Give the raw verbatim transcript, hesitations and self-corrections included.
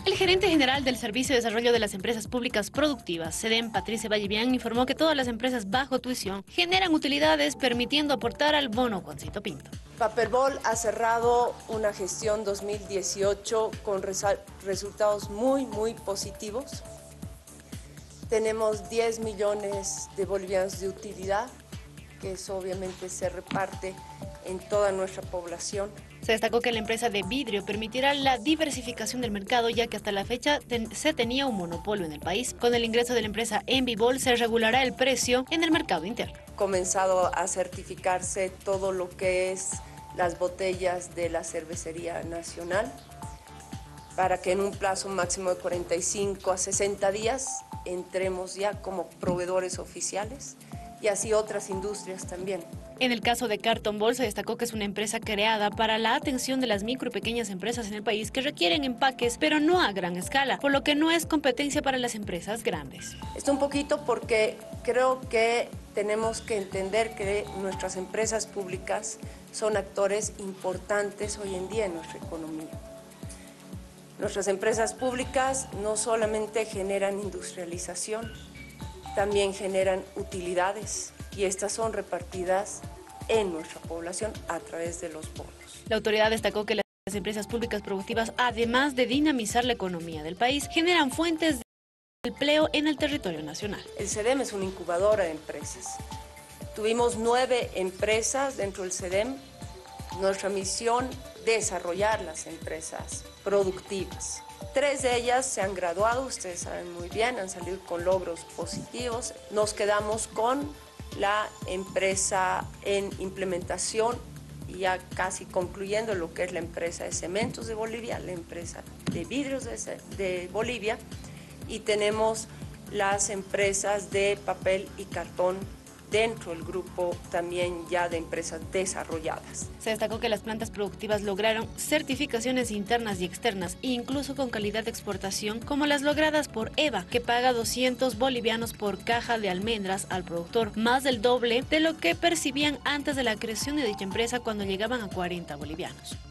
El gerente general del Servicio de Desarrollo de las Empresas Públicas Productivas, SEDEM, Patricia Vallivian, informó que todas las empresas bajo tuición generan utilidades permitiendo aportar al bono Juancito Pinto. Paperbol ha cerrado una gestión dos mil dieciocho con resultados muy, muy positivos. Tenemos diez millones de bolivianos de utilidad, que eso obviamente se reparte en toda nuestra población. Se destacó que la empresa de vidrio permitirá la diversificación del mercado, ya que hasta la fecha ten, se tenía un monopolio en el país. Con el ingreso de la empresa Envibol se regulará el precio en el mercado interno. Comenzado a certificarse todo lo que es las botellas de la Cervecería Nacional, para que en un plazo máximo de cuarenta y cinco a sesenta días entremos ya como proveedores oficiales, y así otras industrias también. En el caso de Carton Ball se destacó que es una empresa creada para la atención de las micro y pequeñas empresas en el país que requieren empaques, pero no a gran escala, por lo que no es competencia para las empresas grandes. Esto un poquito porque creo que tenemos que entender que nuestras empresas públicas son actores importantes hoy en día en nuestra economía. Nuestras empresas públicas no solamente generan industrialización, también generan utilidades y estas son repartidas en nuestra población a través de los bonos. La autoridad destacó que las empresas públicas productivas, además de dinamizar la economía del país, generan fuentes de empleo en el territorio nacional. El SEDEM es una incubadora de empresas. Tuvimos nueve empresas dentro del SEDEM. Nuestra misión, desarrollar las empresas productivas. Tres de ellas se han graduado, ustedes saben muy bien, han salido con logros positivos. Nos quedamos con la empresa en implementación y ya casi concluyendo lo que es la empresa de cementos de Bolivia, la empresa de vidrios de, de Bolivia, y tenemos las empresas de papel y cartón dentro del grupo también ya de empresas desarrolladas. Se destacó que las plantas productivas lograron certificaciones internas y externas, incluso con calidad de exportación, como las logradas por EVA, que paga doscientos bolivianos por caja de almendras al productor, más del doble de lo que percibían antes de la creación de dicha empresa cuando llegaban a cuarenta bolivianos.